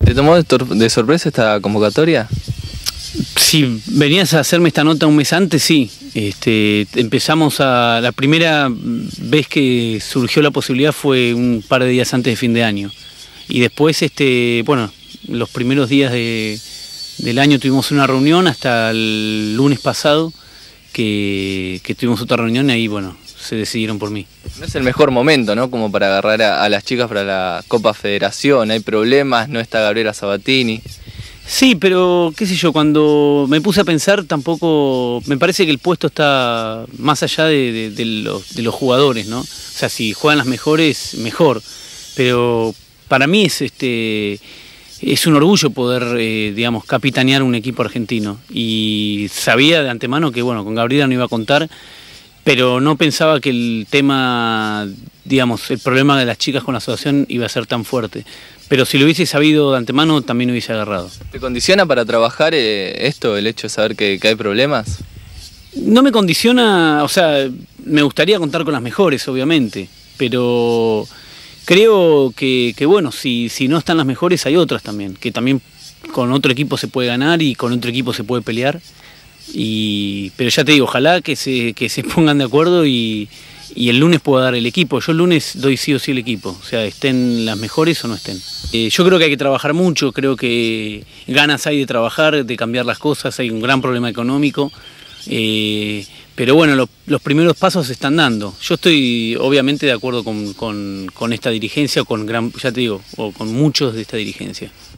¿Te tomó de sorpresa esta convocatoria? Si venías a hacerme esta nota un mes antes, sí. Empezamos la primera vez que surgió la posibilidad fue un par de días antes de fin de año. Y después, bueno, los primeros días del año tuvimos una reunión hasta el lunes pasado, que tuvimos otra reunión y ahí, bueno, se decidieron por mí. No es el mejor momento, ¿no? Como para agarrar a las chicas para la Copa Federación, hay problemas, no está Gabriela Sabatini. Sí, pero qué sé yo, cuando me puse a pensar tampoco, me parece que el puesto está más allá de los jugadores, ¿no? O sea, si juegan las mejores, mejor, pero para mí es un orgullo poder, digamos, capitanear un equipo argentino, y sabía de antemano que, bueno, con Gabriela no iba a contar, pero no pensaba que el tema, digamos, el problema de las chicas con la asociación iba a ser tan fuerte. Pero si lo hubiese sabido de antemano, también hubiese agarrado. ¿Te condiciona para trabajar esto, el hecho de saber que hay problemas? No me condiciona, o sea, me gustaría contar con las mejores, obviamente, pero creo que bueno, si no están las mejores, hay otras también, que también con otro equipo se puede ganar y con otro equipo se puede pelear. Pero ya te digo, ojalá que se pongan de acuerdo y el lunes pueda dar el equipo. Yo el lunes doy sí o sí el equipo, o sea, estén las mejores o no estén. Yo creo que hay que trabajar mucho, creo que ganas hay de trabajar, de cambiar las cosas, hay un gran problema económico, pero bueno, los primeros pasos se están dando. Yo estoy obviamente de acuerdo con esta dirigencia, ya te digo, o con muchos de esta dirigencia.